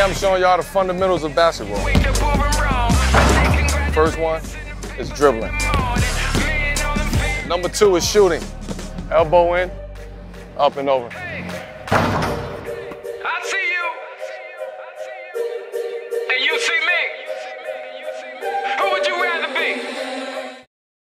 Today I'm showing y'all the fundamentals of basketball. First one is dribbling. Number 2 is shooting. Elbow in, up and over.